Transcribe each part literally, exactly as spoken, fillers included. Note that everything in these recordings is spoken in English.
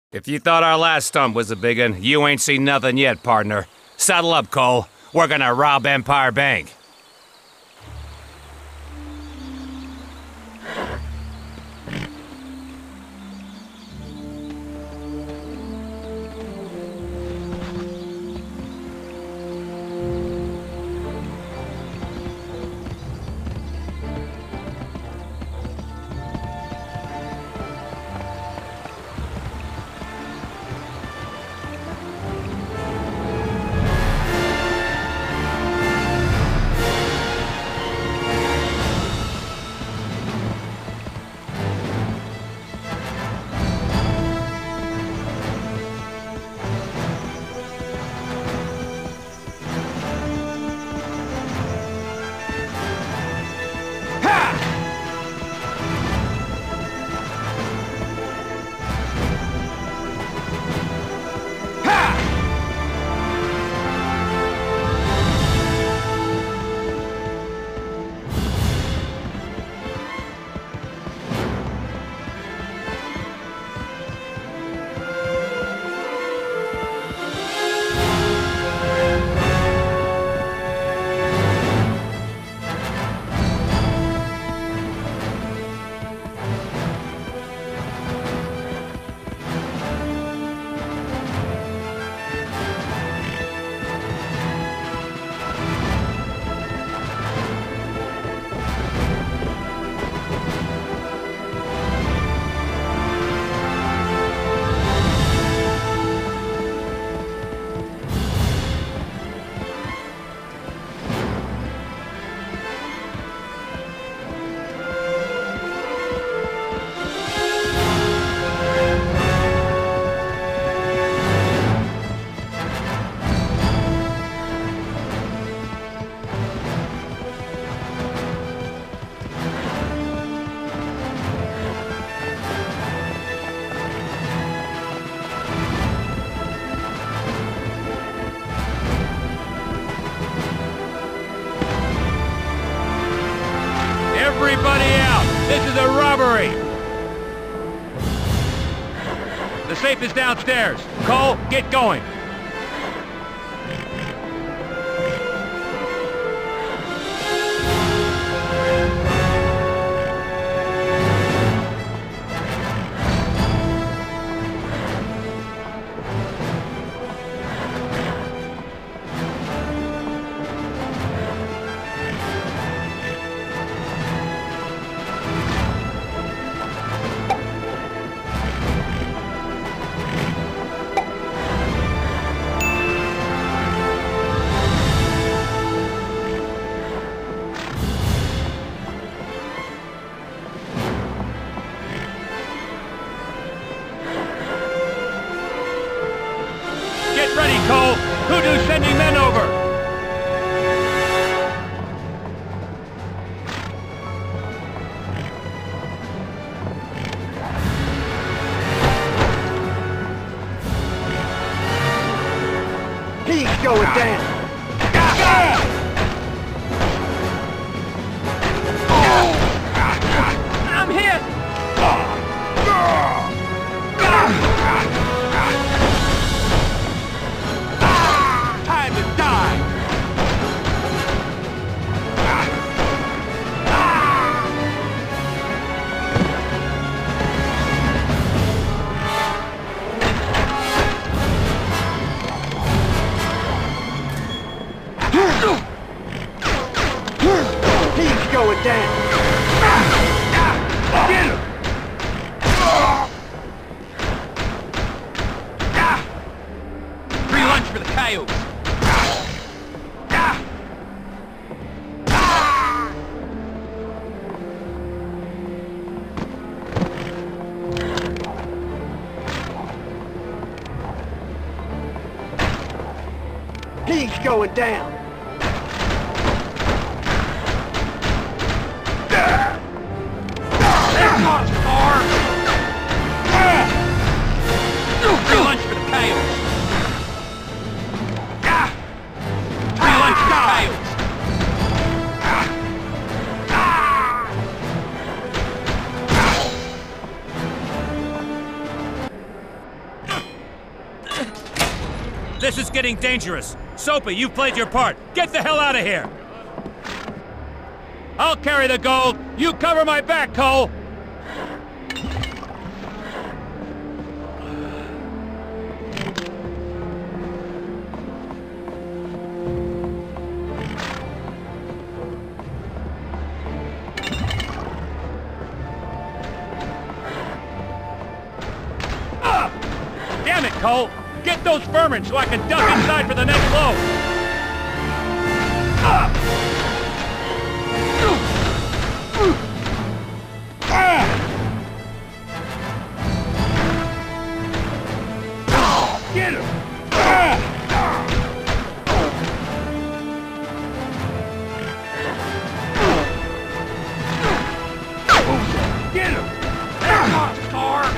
If you thought our last stunt was a big un, you ain't seen nothing yet, partner. Saddle up, Cole. We're gonna rob Empire Bank. Everybody out! This is a robbery! The safe is downstairs. Cole, get going! Get ready, Cole! Hoodoo's sending men over! He's going down! I'm hit! Time to die! He's going down! Get him! Free lunch for the coyotes! He's going down! That one's far! Free lunch for the coyotes! Free lunch for the coyotes! This is getting dangerous. Soapy, you've played your part. Get the hell out of here! I'll carry the gold. You cover my back, Cole! Damn it, Cole! Get those vermin so I can duck inside for the next load! Get him! Get him! Come on, Star!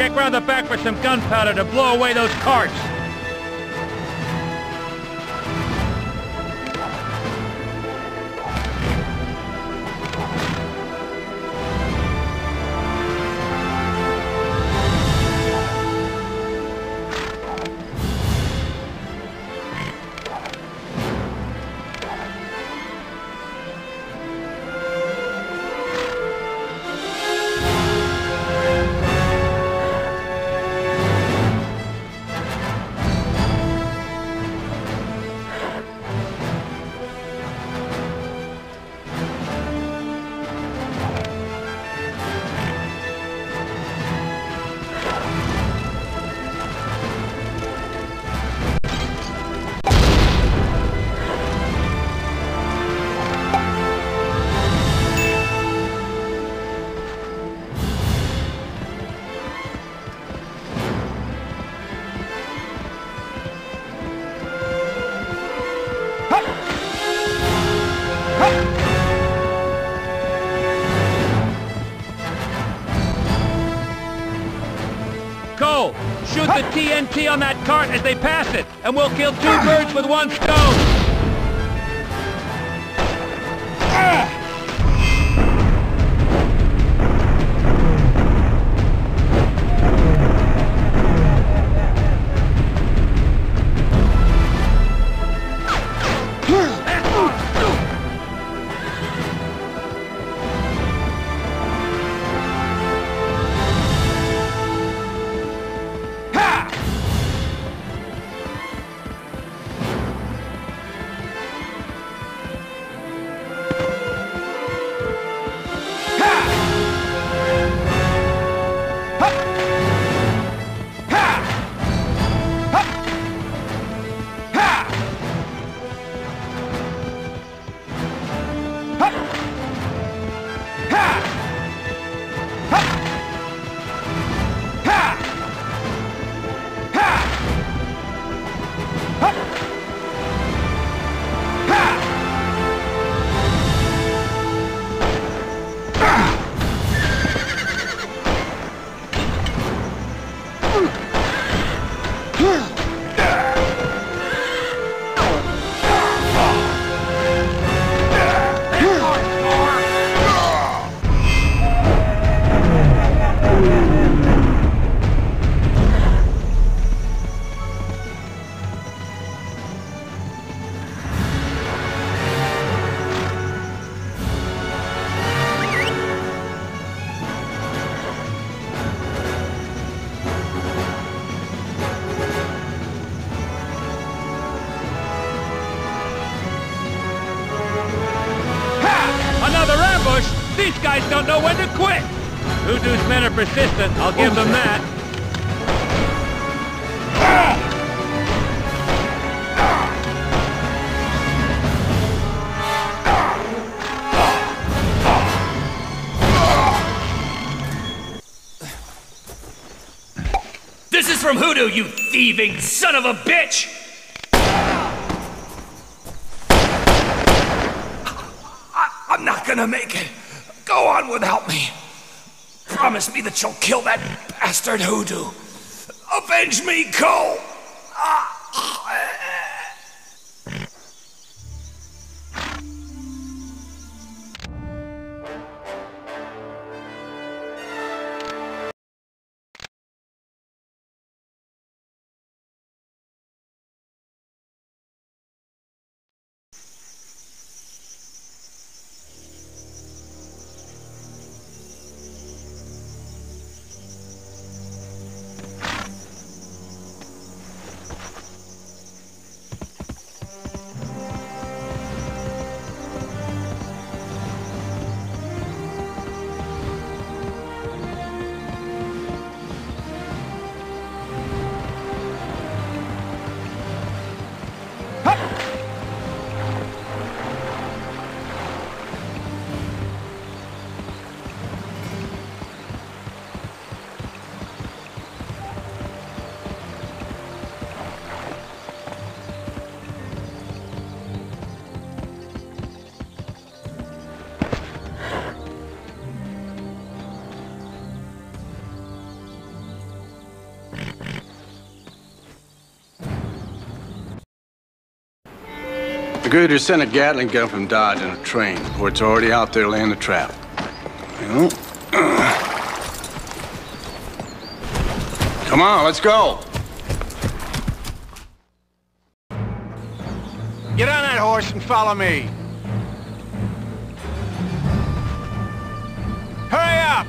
check round the back for some gunpowder to blow away those carts. Cole, shoot the T N T on that cart as they pass it, and we'll kill two birds with one stone! These guys don't know when to quit! Hoodoo's men are persistent, I'll give them that. This is from Hoodoo, you thieving son of a bitch! I, I'm not gonna make it. Go on without me. Promise me that you'll kill that bastard Hoodoo. Avenge me, Cole! Magruder sent a Gatling gun from Dodge in a train, where it's already out there laying the trap. You know? Come on, let's go! Get on that horse and follow me. Hurry up!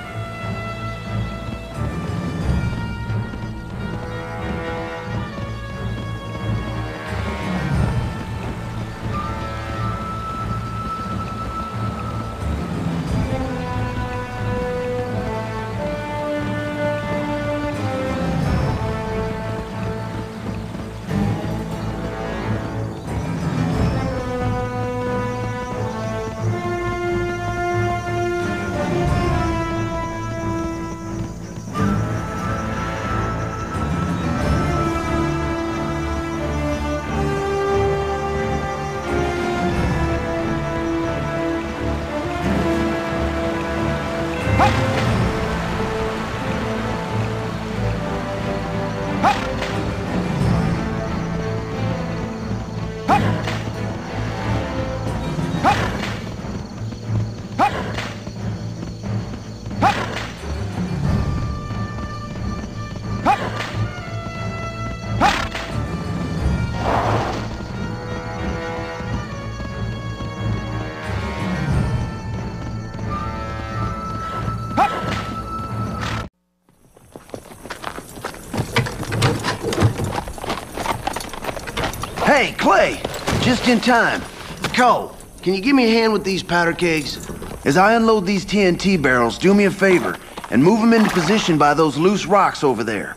Hey, Clay! Just in time. Cole, can you give me a hand with these powder kegs? As I unload these T N T barrels, do me a favor and move them into position by those loose rocks over there.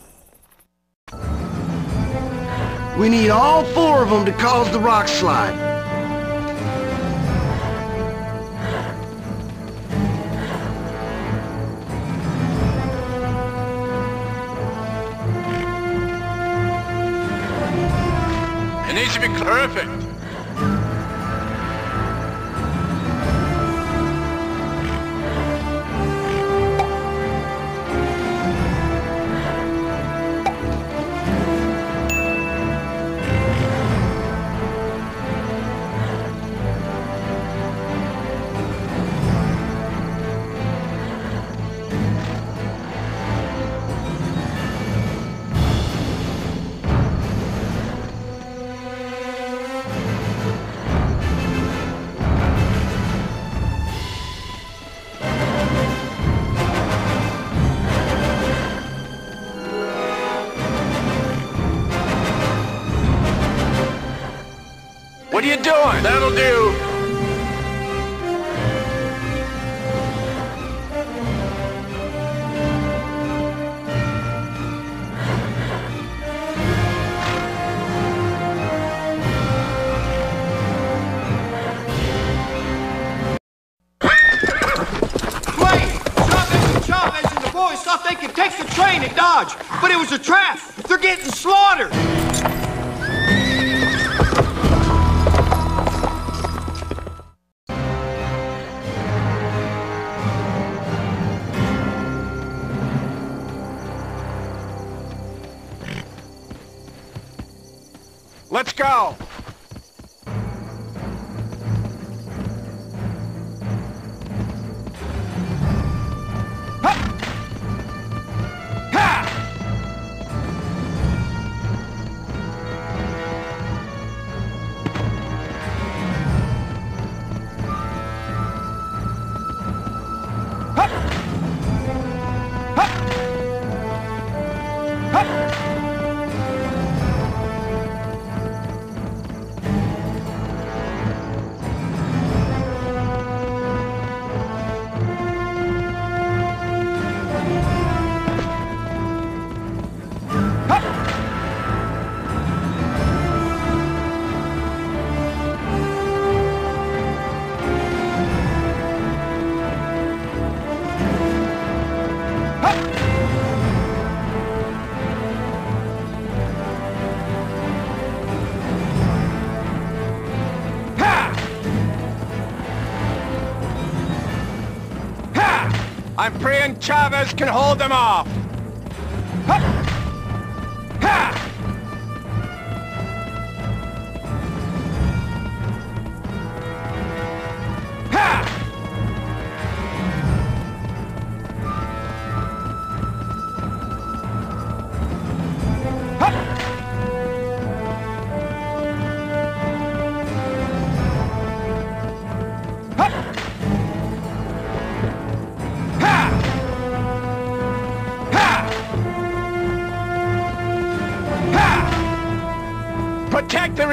We need all four of them to cause the rock slide. It needs to be perfect. What are you doing? That'll do. Chavez and the boys thought they could take the train at Dodge, but it was a trap. They're getting slaughtered. Let's go! I'm praying Chavez can hold them off. Ha! Ha!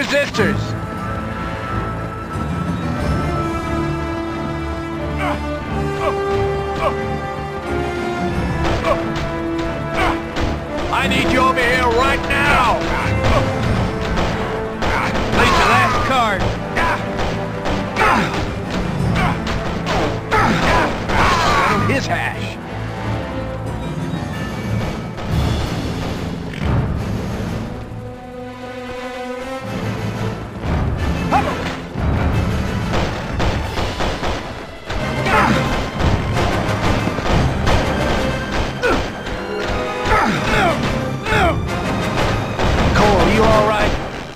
resistors. I need you over here right now! Lead the last card. His hash. Cole, are you all right?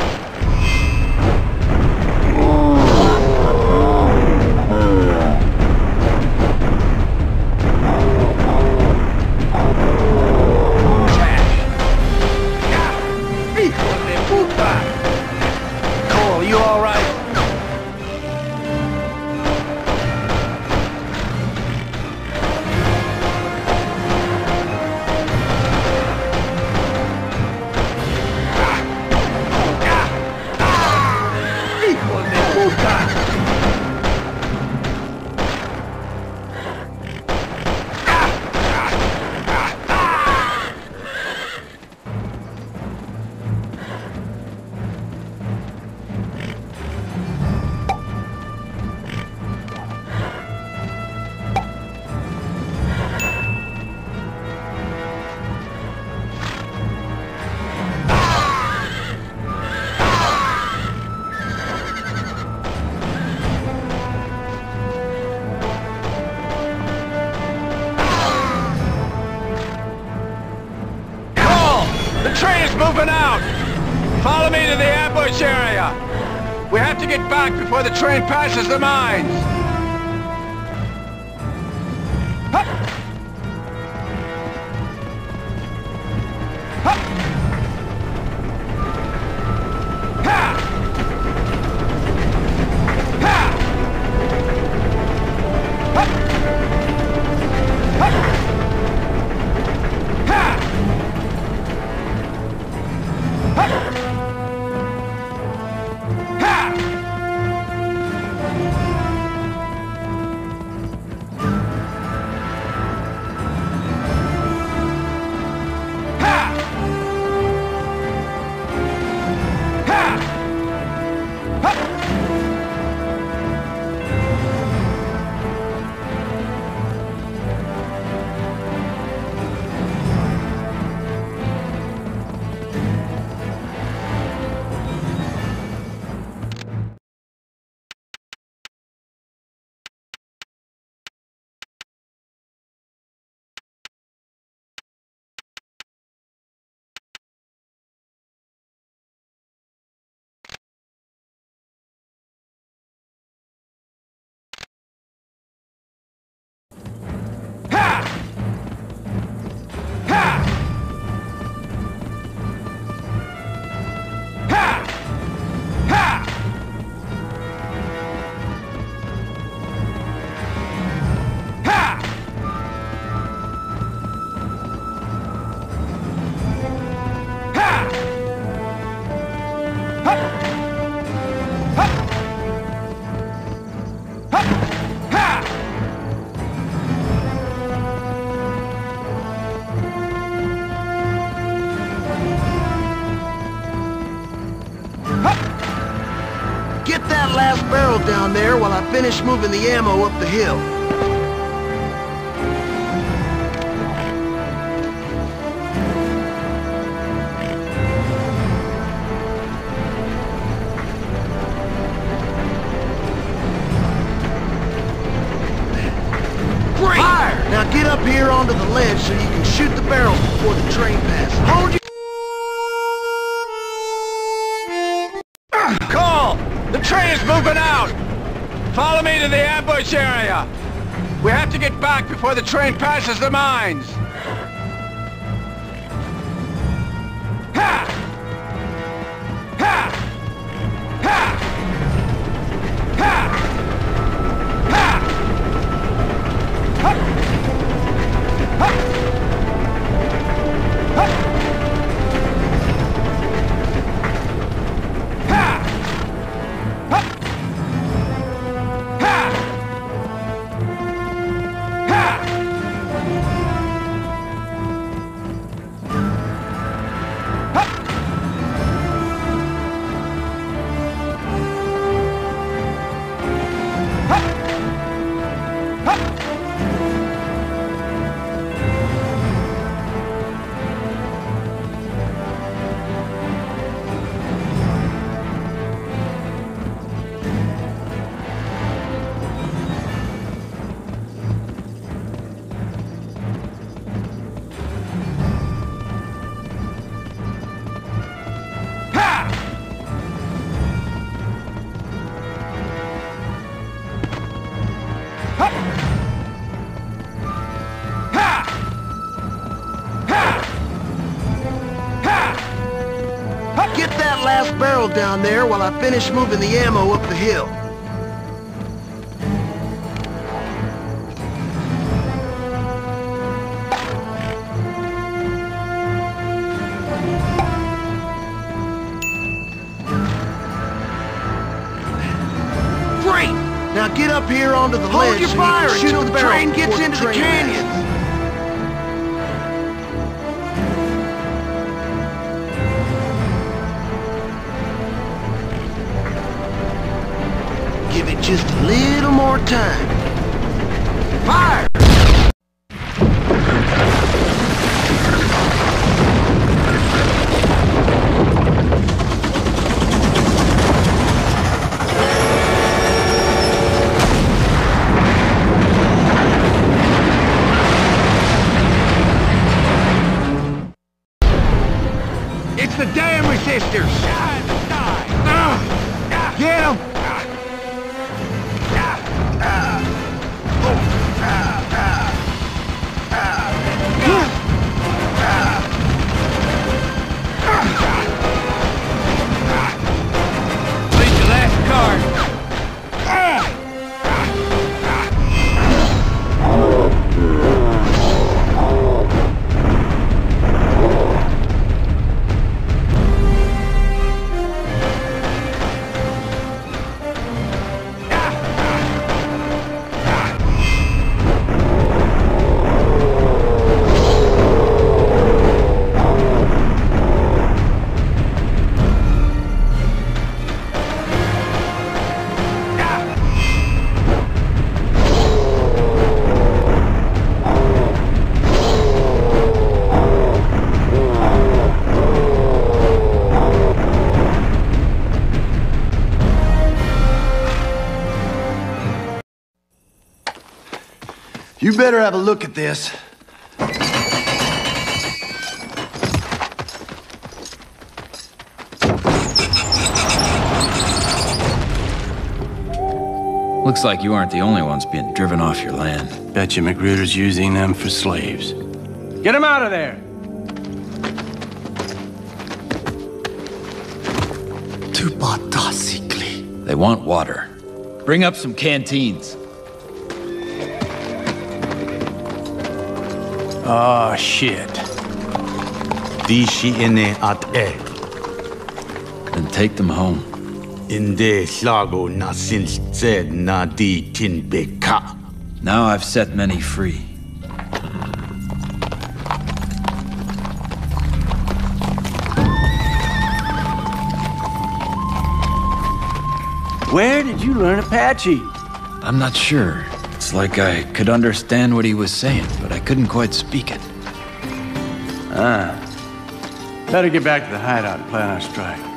Cole, are you all right? The train is moving out! Follow me to the ambush area! We have to get back before the train passes the mines! Hup! Hup! Ha! Ha! Hup! Hup! Ha! Get that last barrel down there while I finish moving the ammo up the hill. Great! Fire! Now get up here onto the ledge so you can shoot the barrels before the train passes. Hold your... Call! The train is moving out! Follow me to the ambush area! We have to get back before the train passes the mines! Ha! Ha! Ha! Ha! Ha! Hup! Hup! Hup! Ha! Get that last barrel down there while I finish moving the ammo up the hill. Great! Now get up here onto the ledge. Hold your fire until the train gets into the canyon. Give it just a little more time. Fire! It's the damn resistors! Get them! Lead the last card. You better have a look at this. Looks like you aren't the only ones being driven off your land. Bet you Magruder's using them for slaves. Get them out of there! They want water. Bring up some canteens. Oh, shit. Dishi ene at e. Then take them home. Inde slago na since said na di tin beka. Now I've set many free. Where did you learn Apache? I'm not sure. It's like I could understand what he was saying, but I couldn't quite speak it. Ah. Better get back to the hideout and plan our strike.